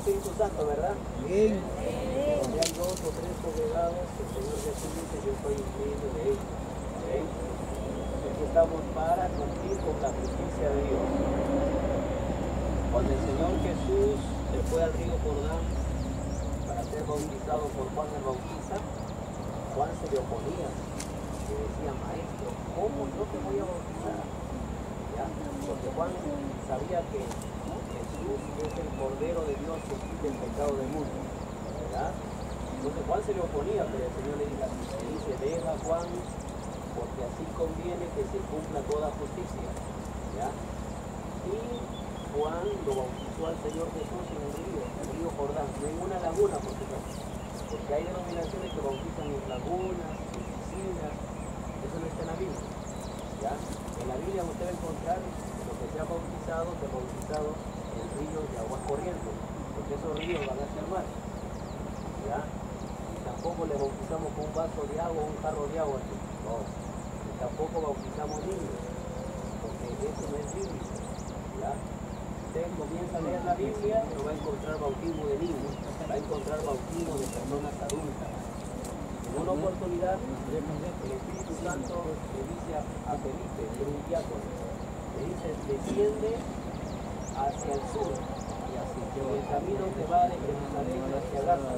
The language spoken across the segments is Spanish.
Espíritu Santo, ¿verdad? Amén. Donde hay dos o tres congregados, el Señor Jesús dice, yo estoy en medio de ellos. ¿Amén? Aquí estamos para cumplir con la justicia de Dios. Cuando el Señor Jesús se fue al río Jordán para ser bautizado por Juan el Bautista, Juan se le oponía, le decía, maestro, ¿cómo yo te voy a bautizar? ¿Ya? Porque Juan sabía que Jesús es el Cordero de Dios que quita el pecado del mundo. ¿Ya? Entonces Juan se le oponía, pero el Señor le dice, deja Juan, porque así conviene que se cumpla toda justicia. ¿Ya? Y Juan lo bautizó al Señor Jesús en el río Jordán, no en una laguna, porque hay denominaciones que bautizan en lagunas, en piscinas, eso no está en la Biblia. ¿Ya? En la Biblia usted va a encontrar lo que se ha bautizado en ríos de aguas corrientes, porque esos ríos van hacia el mar. ¿Ya? Y tampoco le bautizamos con un vaso de agua o un jarro de agua, no. Y tampoco bautizamos niños, porque eso no es bíblico. ¿Ya? Usted comienza a leer la Biblia, no va a encontrar bautismo de niños, va a encontrar bautismo de personas adultas. En una oportunidad, el Espíritu Santo le dice a Felipe, que era un diácono, le dice, desciende hacia el sur, y así que el camino que va de Jerusalén hacia Gaza.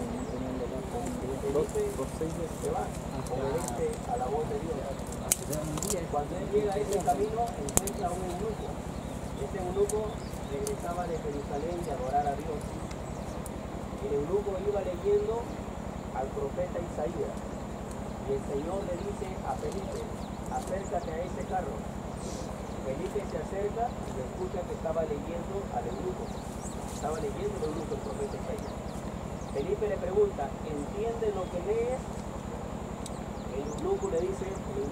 Felipe se va, obedece a la voz de Dios. Cuando él llega a ese camino, encuentra a un eunuco. Este eunuco regresaba de Jerusalén de adorar a Dios. El eunuco iba leyendo al profeta Isaías, y el Señor le dice a Felipe, acércate a ese carro. Felipe se acerca y le escucha que estaba leyendo al eunuco. Estaba leyendo el eunuco, el profeta Isaías. Felipe le pregunta, ¿entiendes lo que lees? El eunuco le dice,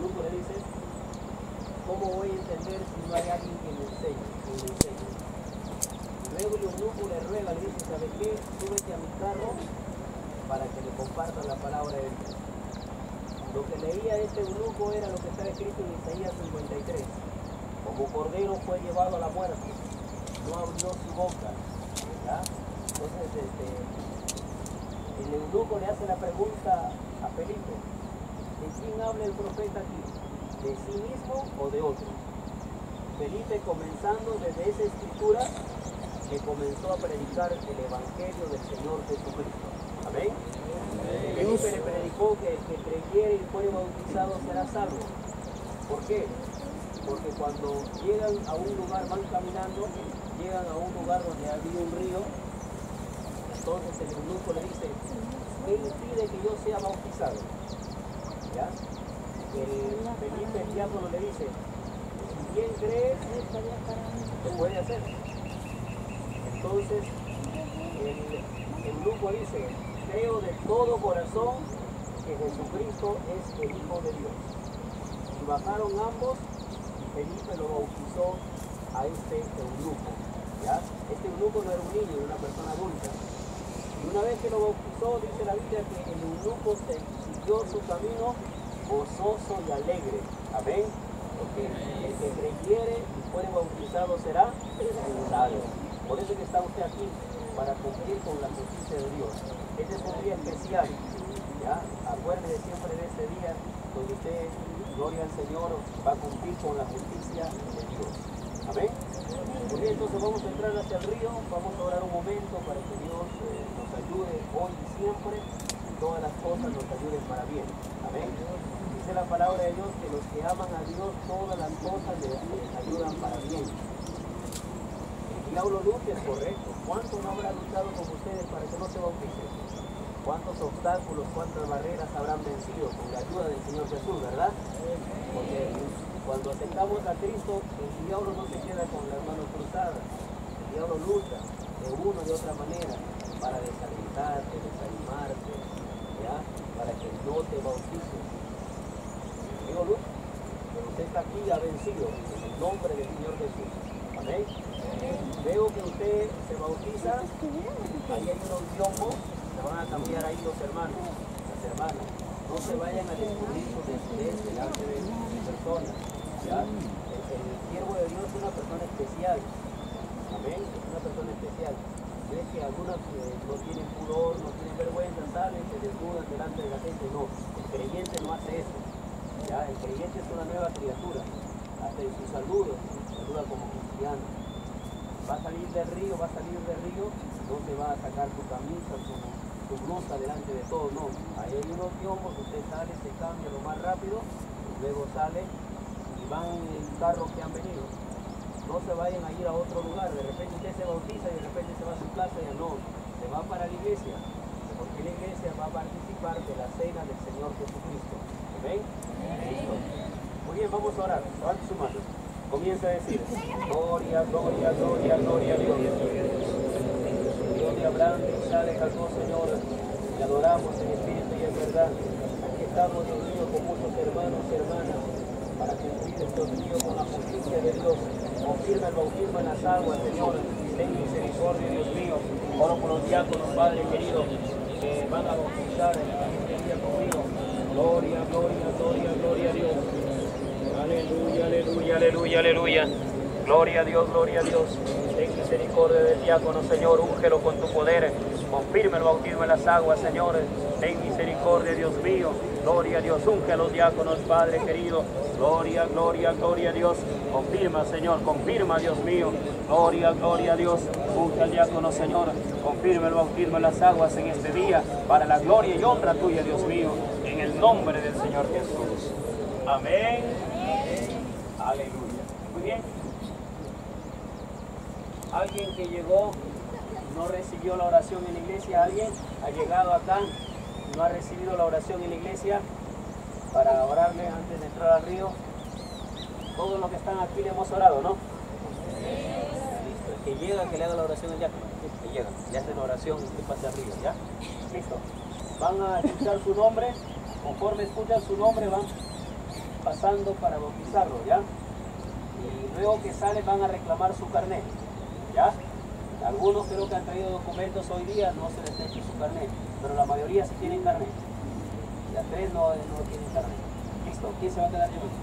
¿cómo voy a entender si no hay alguien que me enseñe? Luego el eunuco le ruega, le dice, ¿sabes qué? Súbete a mi carro para que le compartan la palabra de Dios. Lo que leía este eunuco era lo que está escrito en Isaías 53. Como cordero fue llevado a la muerte, no abrió su boca. ¿Ya? Entonces, el eunuco le hace la pregunta a Felipe, ¿de quién habla el profeta aquí? ¿De sí mismo o de otro? Felipe, comenzando desde esa escritura, que comenzó a predicar el Evangelio del Señor Jesucristo. Amén. Felipe le predicó que el que creyere y fuere bautizado será salvo. ¿Por qué? Porque cuando llegan a un lugar, van caminando, llegan a un lugar donde había un río, entonces el eunuco le dice, ¿qué impide que yo sea bautizado? ¿Ya? Felipe, el diácono, le dice, si bien crees, se puede hacer. Entonces, el eunuco dice, creo de todo corazón que Jesucristo es el Hijo de Dios. Y bajaron ambos, y Felipe lo bautizó a este eunuco. ¿Ya? Este eunuco no era un niño, era una persona adulta. Y una vez que lo bautizó, dice la Biblia que el eunuco siguió su camino gozoso y alegre. Amén. Porque el que creyere y fuere bautizado será salvo. Por eso que está usted aquí, para cumplir con la justicia de Dios. Este es un día especial. ¿Ya? Acuérdese siempre de ese día donde usted, gloria al Señor, va a cumplir con la justicia de Dios. Amén. Muy bien, entonces vamos a entrar hacia el río, vamos a orar un momento para que Dios nos ayude hoy y siempre, y todas las cosas nos ayuden para bien. Amén. Dice la palabra de Dios que los que aman a Dios, todas las cosas les ayudan para bien. El diablo lucha, es correcto. ¿Cuánto no habrá luchado con ustedes para que no se bauticen? ¿Cuántos obstáculos, cuántas barreras habrán vencido con la ayuda del Señor Jesús, verdad? Porque cuando aceptamos a Cristo, el diablo no se queda con las manos cruzadas. El diablo lucha de una o de otra manera para desalentarte, desanimarte, ¿ya? Para que no te bautices. El diablo lucha, pero usted está aquí y ha vencido en el nombre del Señor Jesús. Amén. Veo que usted se bautiza, ahí hay unos biombos, se van a cambiar ahí los hermanos, las hermanas. No se vayan a descubrir su desnudez delante de personas. ¿Ya? El siervo de Dios es una persona especial. Amén. Es una persona especial. Y ves que algunas no tienen pudor, no tienen vergüenza, salen, se desnudan delante de la gente. No, el creyente no hace eso. ¿Ya? El creyente es una nueva criatura. Hasta en sus saludos, saluda como cristiano. Va a salir del río, no se va a sacar su camisa, su blusa delante de todos, no. Ahí hay unos tiempos, usted sale, se cambia lo más rápido, y luego sale y van en el carro que han venido. No se vayan a ir a otro lugar, de repente usted se bautiza y de repente se va a su casa, ya no, se va para la iglesia, porque la iglesia va a participar de la cena del Señor Jesucristo. ¿Ven? Listo. Muy bien, vamos a orar, levante su mano. Comienza a decir, gloria, gloria, gloria, gloria a Dios. Dios de Abraham, de Isaac, de Jacob, Señor, y adoramos en espíritu y en verdad. Aquí estamos, Dios mío, con muchos hermanos y hermanas, para cumplir, Dios mío, con la justicia de Dios. Confirma el bautismo en las aguas, Señor. Ten misericordia, Dios mío. Oro por los diáconos, Padre querido, que van a bautizar este día conmigo. Gloria, gloria, gloria, gloria a Dios. Aleluya, aleluya, aleluya, aleluya. Gloria a Dios, gloria a Dios. Ten misericordia del diácono, Señor. Úngelo con tu poder. Confirma el bautismo en las aguas, Señor. Ten misericordia, Dios mío. Gloria a Dios. Unge a los diáconos, Padre querido. Gloria, gloria, gloria a Dios. Confirma, Señor. Confirma, Dios mío. Gloria, gloria a Dios. Unge al diácono, Señor. Confirma el bautismo en las aguas en este día. Para la gloria y honra tuya, Dios mío. En el nombre del Señor Jesús. Amén. Aleluya. Muy bien. Alguien que llegó, no recibió la oración en la iglesia. Alguien ha llegado acá, no ha recibido la oración en la iglesia para orarle antes de entrar al río. Todos los que están aquí le hemos orado, ¿no? Listo. El que llega, que le haga la oración al diácono. El que llega, le hace la oración y que pase al río, ¿ya? Listo. Van a escuchar su nombre. Conforme escuchan su nombre, van pasando para bautizarlo, ¿ya? Y luego que sale van a reclamar su carnet, ¿ya? Algunos creo que han traído documentos hoy día, no se les ha hecho su carnet, pero la mayoría sí tienen carnet. Las tres no tienen carnet. Listo, ¿quién se va a quedar lleno?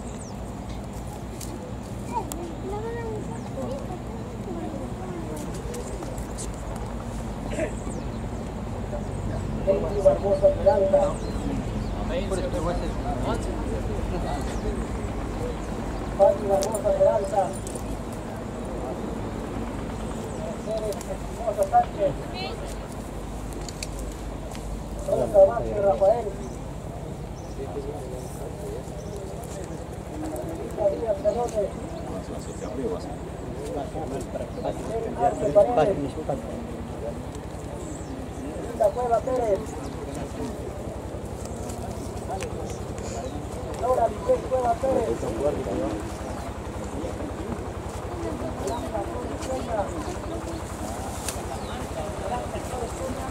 Barbosa Peralta. Pati Barbosa Peralta. Mercedes Espinosa Sánchez. Rosa Vázquez Rafael. Díaz Calote. Arce Paredes. Linda Cueva Pérez. Laura Vicente Cueva Pérez. Blanca Flores Peña. Blanca Flores Peña.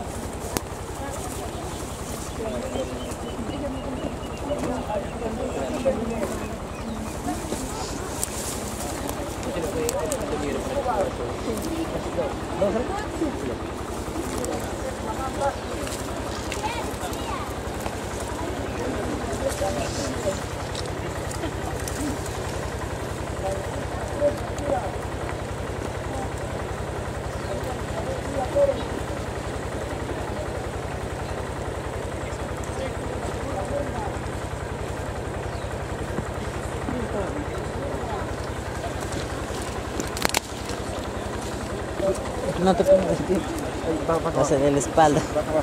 No te pongas aquí. Vas en la espalda.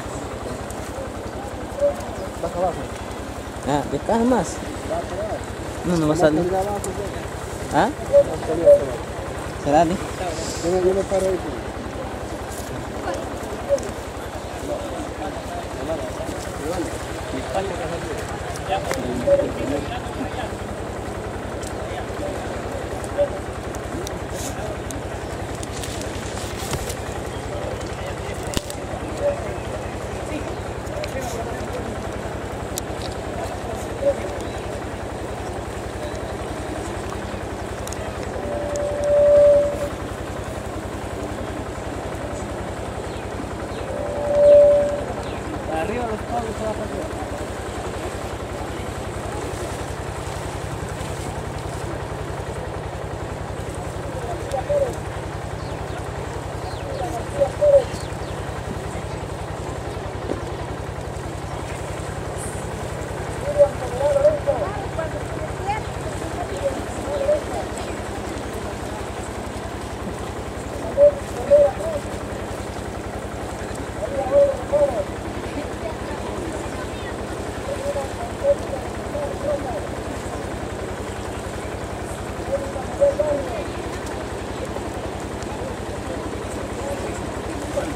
Baja abajo. Ah, de acá más. No, no va a salir. ¿Ah? ¿Será? Yo me paro ahí.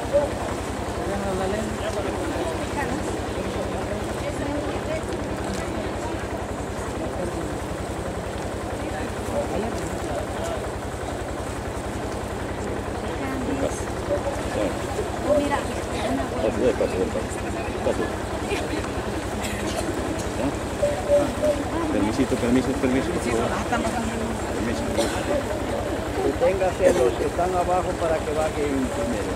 Permiso. Deténgase los que están abajo para que bajen primero.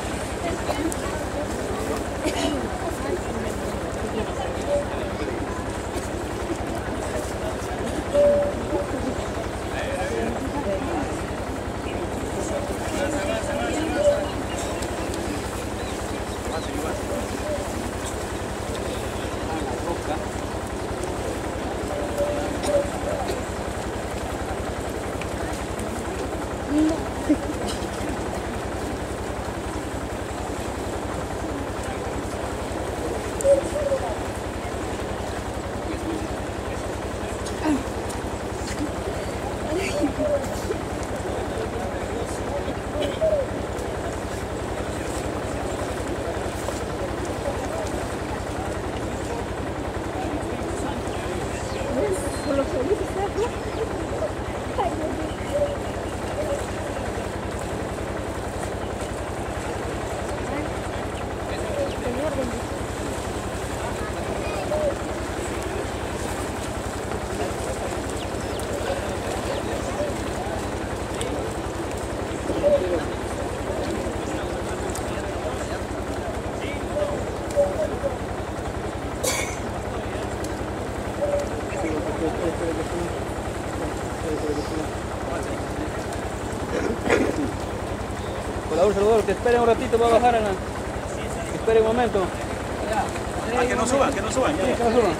Salvador, que esperen un ratito, voy a bajar. Que esperen un momento. Que no suban. Sí, que no suban.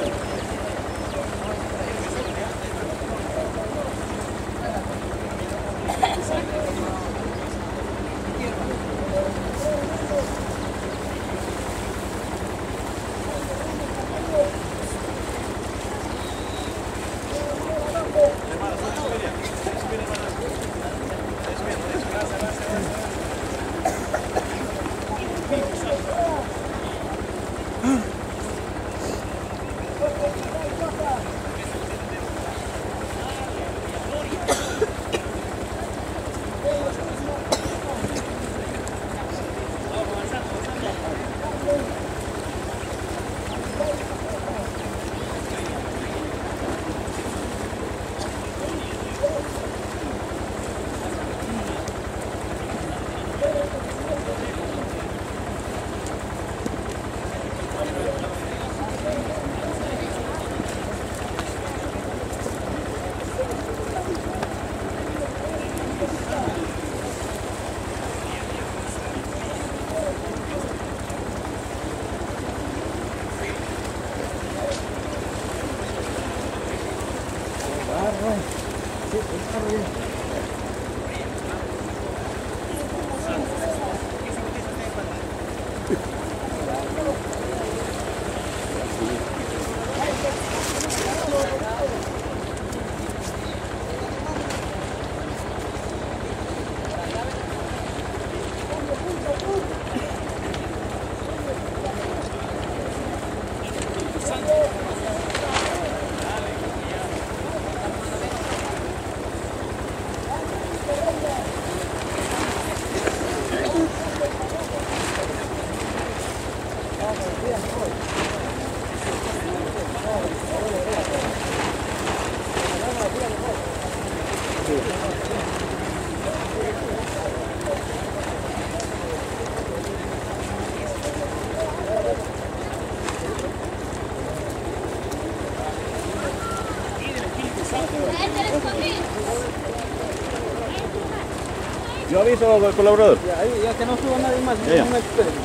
Yo aviso al colaborador. Ya que no suba nadie más. Ya. No esperen.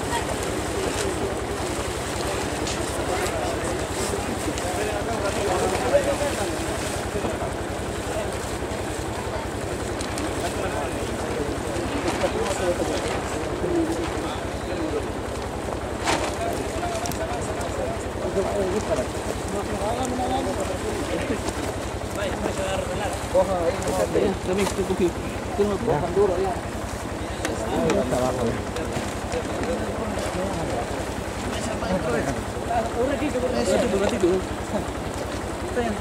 Coja ahí, no, también, tú no cojan duro ahí. Ahí está abajo. ratito. Está bien.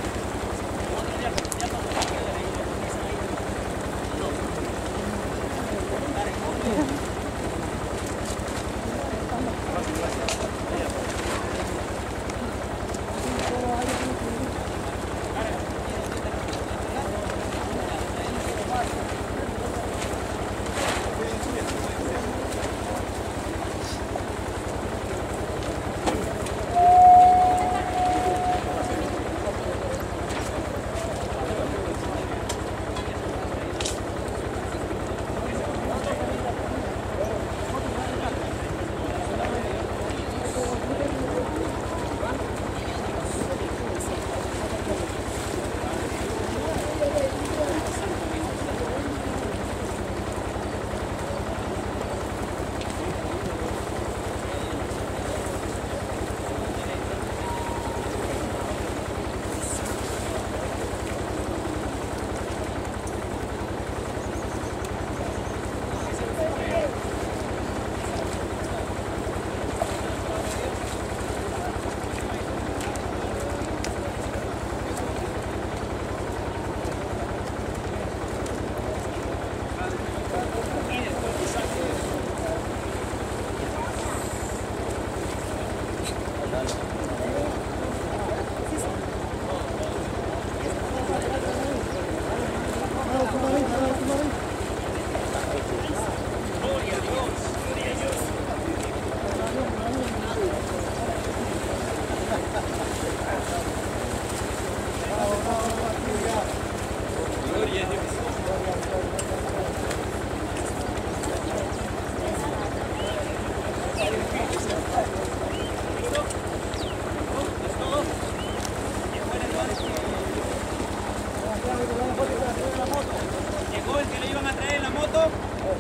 Llegó el que le iban a traer en la moto.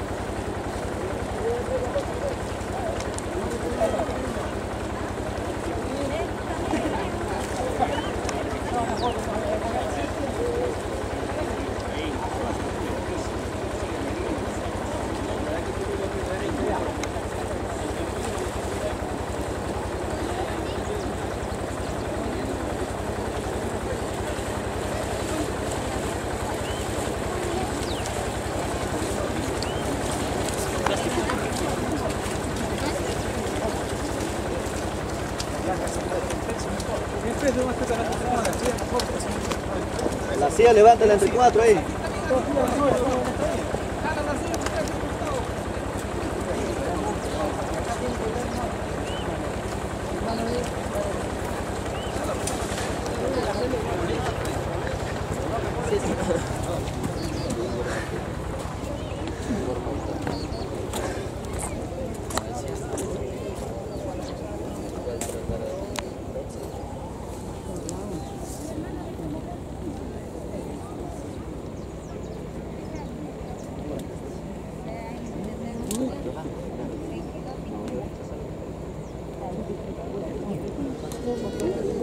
La silla levántala entre cuatro ahí. Gracias.